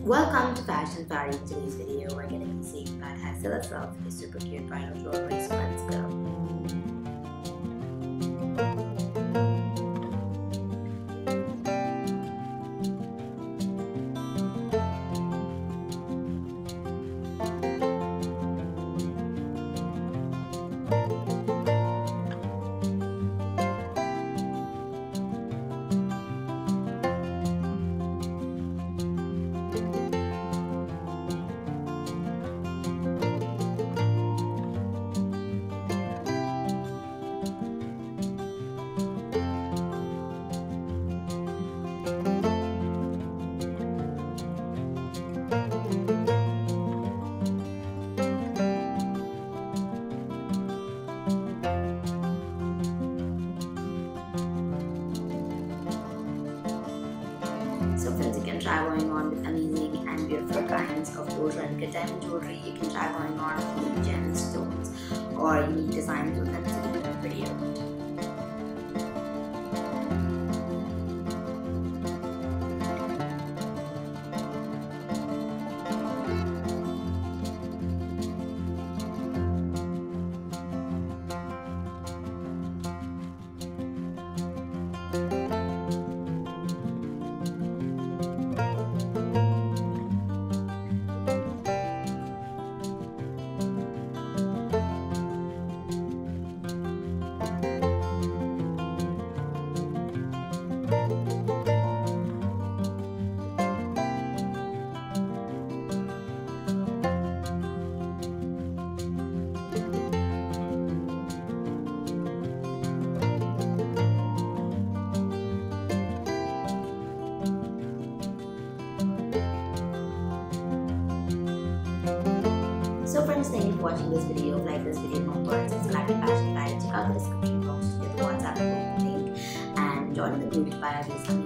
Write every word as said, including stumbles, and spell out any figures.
Welcome to Fashion Jewellery. In today's video, we're going to be seeing about how to sell itself is super cute bridal jewelry. So let's go. So friends, you can try going on with amazing and beautiful kinds of Dealsure and Katan jewelry. You can try going on with unique gems, stones, or unique designs with them in the video. So friends, thank you for watching this video. Like this video, don't forget to subscribe to Fashion Jewellery. Check out the description box to get the WhatsApp link and join the group by